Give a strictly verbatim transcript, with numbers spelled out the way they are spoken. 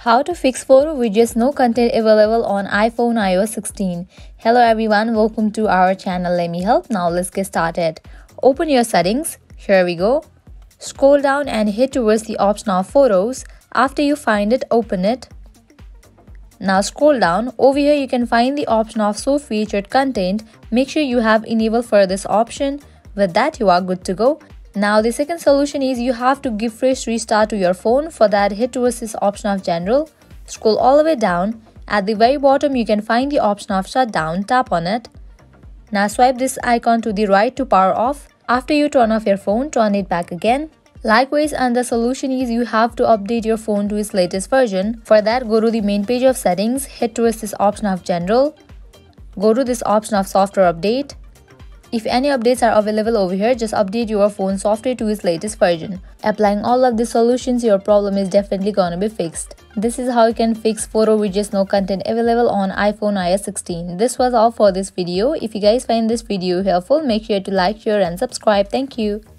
How to fix photo widgets no content available on iPhone i O S sixteen. Hello everyone, welcome to our channel. Let me help. Now let's get started. Open your settings. Here we go. Scroll down and hit towards the option of photos. After you find it, open it. Now scroll down. Over here you can find the option of show featured content. Make sure you have enabled for this option. With that, you are good to go. Now the second solution is you have to give fresh restart to your phone. For that, hit towards this option of general. Scroll all the way down. At the very bottom you can find the option of shutdown. Tap on it. Now swipe this icon to the right to power off. After you turn off your phone, turn it back again. Likewise, and the solution is you have to update your phone to its latest version. For that, go to the main page of settings, hit towards this option of general. Go to this option of software update. If any updates are available over here, just update your phone software to its latest version. Applying all of these solutions, your problem is definitely gonna be fixed. This is how you can fix photo widgets no content available on iPhone i O S sixteen. This was all for this video. If you guys find this video helpful, make sure to like, share and subscribe. Thank you.